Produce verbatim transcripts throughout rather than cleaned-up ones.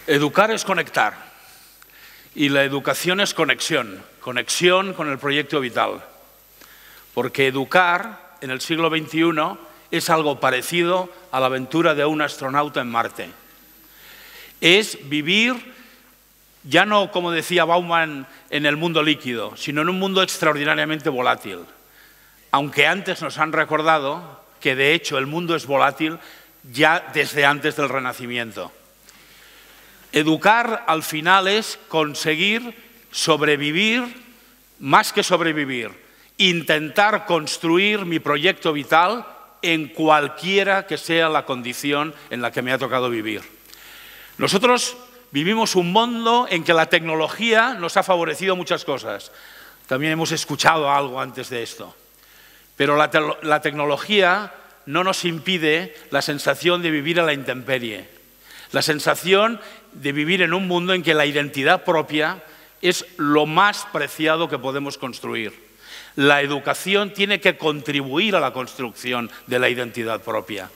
Educar es conectar y la educación es conexión, conexión con el proyecto vital. Porque educar en el siglo veintiuno es algo parecido a la aventura de un astronauta en Marte. Es vivir, ya no como decía Bauman, en el mundo líquido, sino en un mundo extraordinariamente volátil. Aunque antes nos han recordado que de hecho el mundo es volátil ya desde antes del Renacimiento. Educar al final es conseguir sobrevivir, más que sobrevivir, intentar construir mi proyecto vital en cualquiera que sea la condición en la que me ha tocado vivir. Nosotros vivimos un mundo en que la tecnología nos ha favorecido muchas cosas. También hemos escuchado algo antes de esto. Pero la, te la tecnología no nos impide la sensación de vivir a la intemperie. La sensación de vivir en un mundo en que la identidad propia es lo más preciado que podemos construir. La educación tiene que contribuir a la construcción de la identidad propia.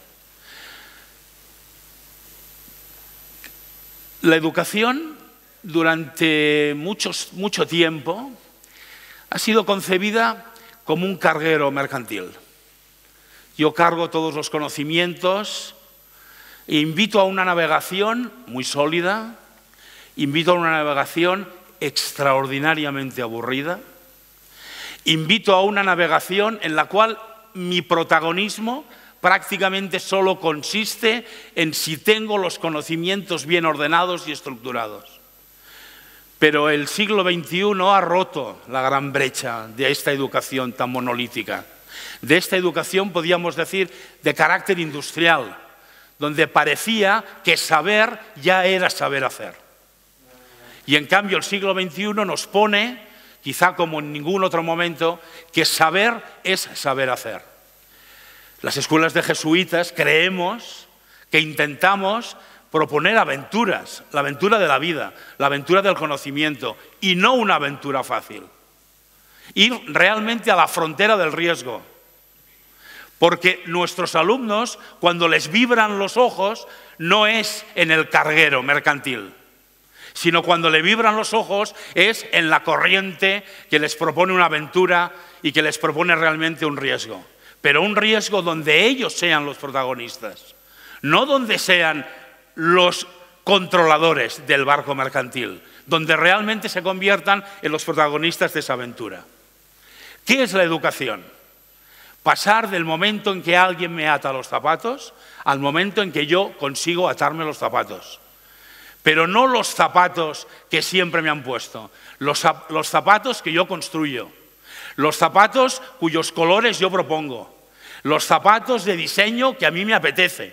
La educación, durante muchos, mucho tiempo, ha sido concebida como un carguero mercantil. Yo cargo todos los conocimientos e invito a una navegación muy sólida, invito a una navegación extraordinariamente aburrida, invito a una navegación en la cual mi protagonismo prácticamente solo consiste en si tengo los conocimientos bien ordenados y estructurados. Pero el siglo veintiuno ha roto la gran brecha de esta educación tan monolítica, de esta educación, podríamos decir, de carácter industrial, donde parecía que saber ya era saber hacer. Y en cambio el siglo veintiuno nos pone, quizá como en ningún otro momento, que saber es saber hacer. Las escuelas de jesuitas creemos que intentamos proponer aventuras, la aventura de la vida, la aventura del conocimiento, y no una aventura fácil. Ir realmente a la frontera del riesgo. Porque nuestros alumnos, cuando les vibran los ojos, no es en el carguero mercantil, sino cuando le vibran los ojos es en la corriente que les propone una aventura y que les propone realmente un riesgo. Pero un riesgo donde ellos sean los protagonistas, no donde sean los controladores del barco mercantil, donde realmente se conviertan en los protagonistas de esa aventura. ¿Qué es la educación? Pasar del momento en que alguien me ata los zapatos al momento en que yo consigo atarme los zapatos. Pero no los zapatos que siempre me han puesto, los, los zapatos que yo construyo, los zapatos cuyos colores yo propongo, los zapatos de diseño que a mí me apetece.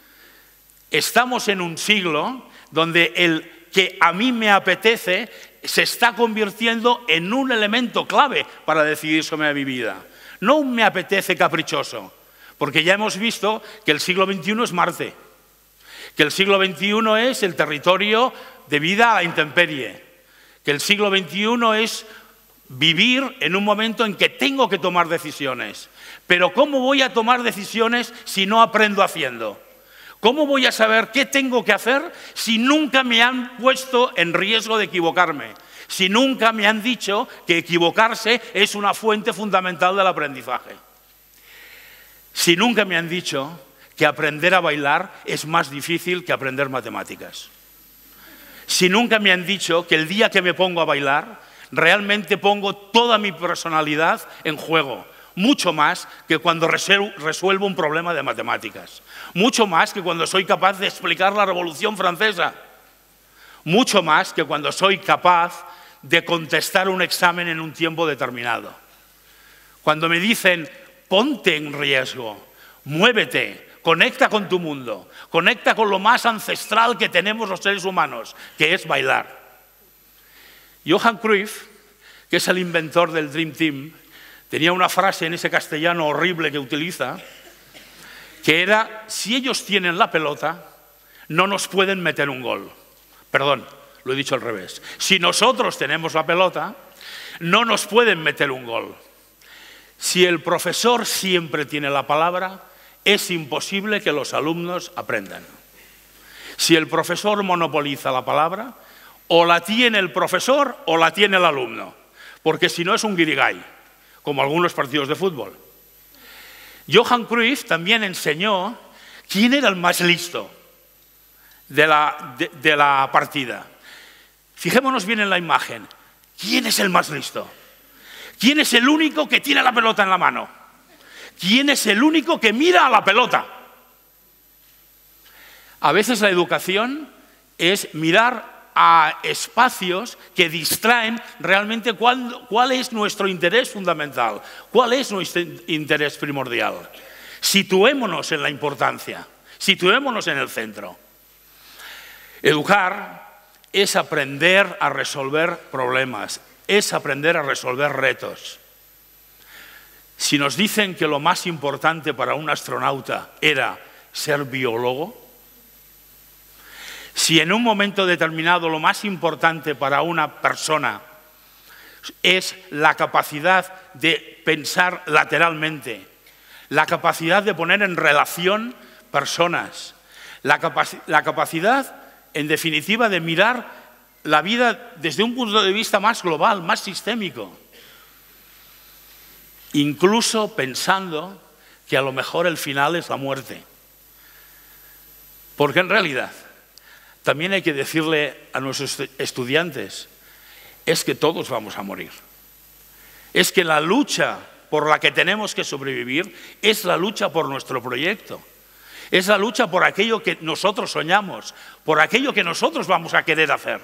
Estamos en un siglo donde el que a mí me apetece se está convirtiendo en un elemento clave para decidir sobre mi vida. No un me apetece caprichoso, porque ya hemos visto que el siglo veintiuno es Marte, que el siglo veintiuno es el territorio de vida a la intemperie, que el siglo veintiuno es vivir en un momento en que tengo que tomar decisiones. Pero ¿cómo voy a tomar decisiones si no aprendo haciendo? ¿Cómo voy a saber qué tengo que hacer si nunca me han puesto en riesgo de equivocarme? Si nunca me han dicho que equivocarse es una fuente fundamental del aprendizaje. Si nunca me han dicho que aprender a bailar es más difícil que aprender matemáticas. Si nunca me han dicho que el día que me pongo a bailar, realmente pongo toda mi personalidad en juego. Mucho más que cuando resuelvo un problema de matemáticas. Mucho más que cuando soy capaz de explicar la Revolución Francesa. Mucho más que cuando soy capaz de contestar un examen en un tiempo determinado. Cuando me dicen, ponte en riesgo, muévete, conecta con tu mundo, conecta con lo más ancestral que tenemos los seres humanos, que es bailar. Johan Cruyff, que es el inventor del Dream Team, tenía una frase en ese castellano horrible que utiliza, que era, si ellos tienen la pelota, no nos pueden meter un gol. Perdón, lo he dicho al revés. Si nosotros tenemos la pelota, no nos pueden meter un gol. Si el profesor siempre tiene la palabra, es imposible que los alumnos aprendan. Si el profesor monopoliza la palabra, o la tiene el profesor o la tiene el alumno, porque si no es un guirigay, como algunos partidos de fútbol. Johan Cruyff también enseñó quién era el más listo de la, de, de la partida. Fijémonos bien en la imagen. ¿Quién es el más listo? ¿Quién es el único que tiene la pelota en la mano? ¿Quién es el único que mira a la pelota? A veces la educación es mirar a espacios que distraen realmente cuál, cuál es nuestro interés fundamental, cuál es nuestro interés primordial. Situémonos en la importancia, situémonos en el centro. Educar es aprender a resolver problemas, es aprender a resolver retos. Si nos dicen que lo más importante para un astronauta era ser biólogo, si en un momento determinado lo más importante para una persona es la capacidad de pensar lateralmente, la capacidad de poner en relación personas, la, capac- la capacidad, en definitiva, de mirar la vida desde un punto de vista más global, más sistémico, incluso pensando que a lo mejor el final es la muerte. Porque en realidad también hay que decirle a nuestros estudiantes, es que todos vamos a morir. Es que la lucha por la que tenemos que sobrevivir es la lucha por nuestro proyecto. Es la lucha por aquello que nosotros soñamos, por aquello que nosotros vamos a querer hacer.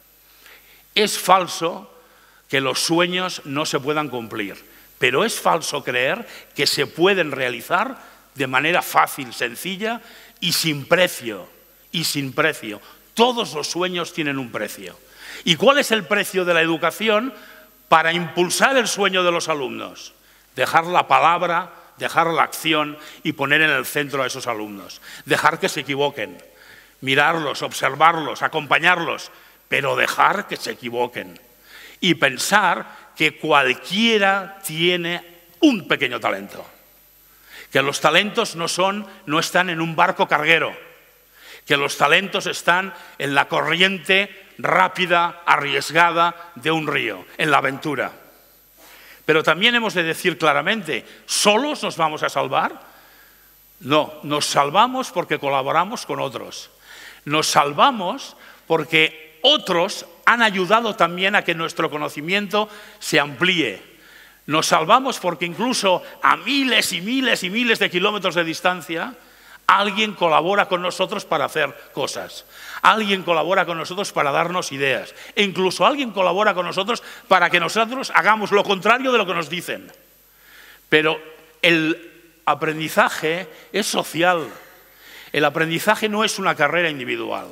Es falso que los sueños no se puedan cumplir, pero es falso creer que se pueden realizar de manera fácil, sencilla y sin precio. Y sin precio. Todos los sueños tienen un precio. ¿Y cuál es el precio de la educación para impulsar el sueño de los alumnos? Dejar la palabra, dejar la acción y poner en el centro a esos alumnos. Dejar que se equivoquen, mirarlos, observarlos, acompañarlos, pero dejar que se equivoquen. Y pensar que cualquiera tiene un pequeño talento. Que los talentos no son, no están en un barco carguero. Que los talentos están en la corriente rápida, arriesgada de un río, en la aventura. Pero también hemos de decir claramente, ¿solos nos vamos a salvar? No, nos salvamos porque colaboramos con otros. Nos salvamos porque otros han ayudado también a que nuestro conocimiento se amplíe. Nos salvamos porque incluso a miles y miles y miles de kilómetros de distancia, alguien colabora con nosotros para hacer cosas. Alguien colabora con nosotros para darnos ideas. E incluso alguien colabora con nosotros para que nosotros hagamos lo contrario de lo que nos dicen. Pero el aprendizaje es social. El aprendizaje no es una carrera individual.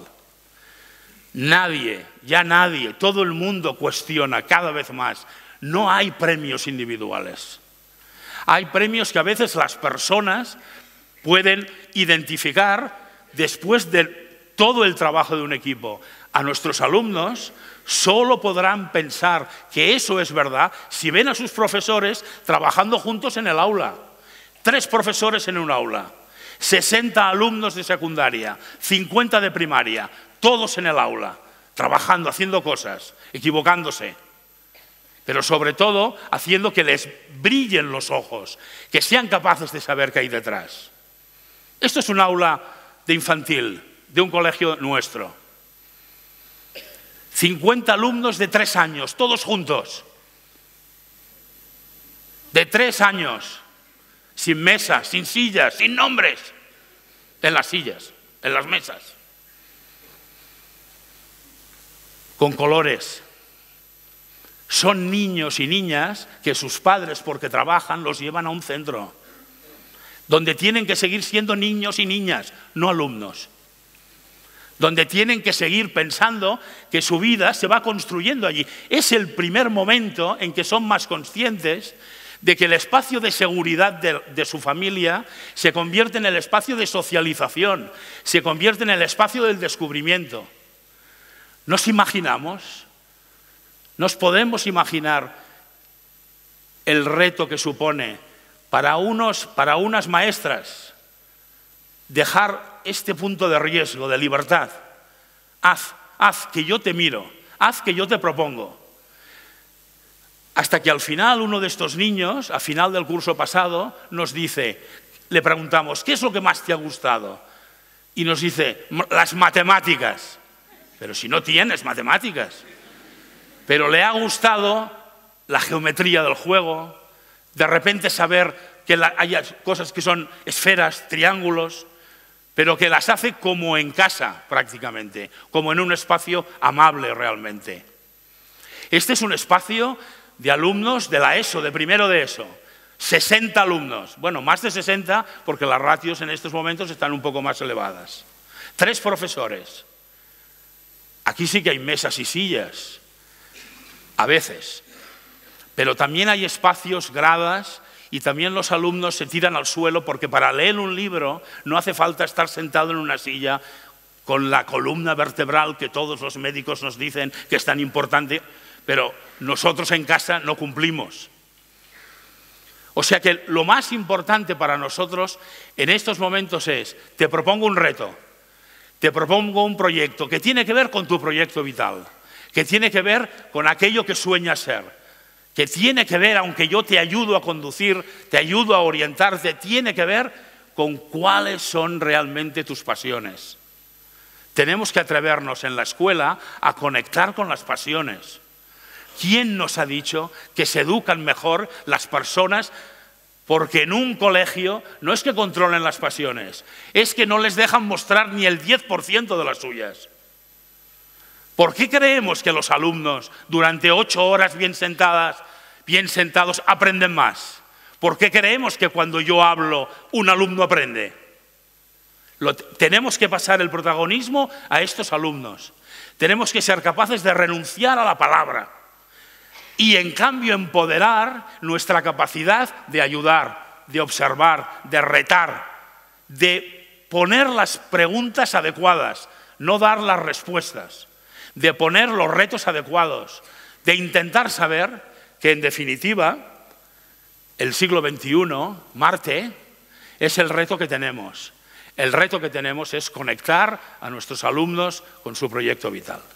Nadie, ya nadie, todo el mundo cuestiona cada vez más. No hay premios individuales. Hay premios que a veces las personas pueden identificar después de todo el trabajo de un equipo. A nuestros alumnos solo podrán pensar que eso es verdad si ven a sus profesores trabajando juntos en el aula. Tres profesores en un aula, sesenta alumnos de secundaria, cincuenta de primaria, todos en el aula, trabajando, haciendo cosas, equivocándose. Pero sobre todo haciendo que les brillen los ojos, que sean capaces de saber qué hay detrás. Esto es un aula de infantil, de un colegio nuestro. cincuenta alumnos de tres años, todos juntos. De tres años, sin mesas, sin sillas, sin nombres. En las sillas, en las mesas. Con colores. Son niños y niñas que sus padres, porque trabajan, los llevan a un centro donde tienen que seguir siendo niños y niñas, no alumnos. Donde tienen que seguir pensando que su vida se va construyendo allí. Es el primer momento en que son más conscientes de que el espacio de seguridad de, de su familia se convierte en el espacio de socialización, se convierte en el espacio del descubrimiento. ¿Nos imaginamos? ¿Nos podemos imaginar el reto que supone para, unos, para unas maestras dejar este punto de riesgo, de libertad. Haz, haz que yo te miro, haz que yo te propongo. Hasta que al final uno de estos niños, al final del curso pasado, nos dice, le preguntamos, ¿qué es lo que más te ha gustado? Y nos dice, las matemáticas. Pero si no tienes matemáticas. Pero le ha gustado la geometría del juego, de repente saber que hay cosas que son esferas, triángulos, pero que las hace como en casa prácticamente, como en un espacio amable realmente. Este es un espacio de alumnos de la ESO, de primero de ESO. sesenta alumnos, bueno, más de sesenta porque las ratios en estos momentos están un poco más elevadas. Tres profesores. Aquí sí que hay mesas y sillas, a veces. Pero también hay espacios, gradas, y también los alumnos se tiran al suelo porque para leer un libro no hace falta estar sentado en una silla con la columna vertebral que todos los médicos nos dicen que es tan importante, pero nosotros en casa no cumplimos. O sea que lo más importante para nosotros en estos momentos es, te propongo un reto, te propongo un proyecto que tiene que ver con tu proyecto vital, que tiene que ver con aquello que sueñas ser, que tiene que ver, aunque yo te ayudo a conducir, te ayudo a orientarte, tiene que ver con cuáles son realmente tus pasiones. Tenemos que atrevernos en la escuela a conectar con las pasiones. ¿Quién nos ha dicho que se educan mejor las personas? Porque en un colegio no es que controlen las pasiones, es que no les dejan mostrar ni el diez por ciento de las suyas. ¿Por qué creemos que los alumnos durante ocho horas bien sentadas, bien sentados aprenden más? ¿Por qué creemos que cuando yo hablo un alumno aprende? Lo, tenemos que pasar el protagonismo a estos alumnos. Tenemos que ser capaces de renunciar a la palabra y en cambio empoderar nuestra capacidad de ayudar, de observar, de retar, de poner las preguntas adecuadas, no dar las respuestas, de poner los retos adecuados, de intentar saber que en definitiva el siglo veintiuno, Marte, es el reto que tenemos. El reto que tenemos es conectar a nuestros alumnos con su proyecto vital.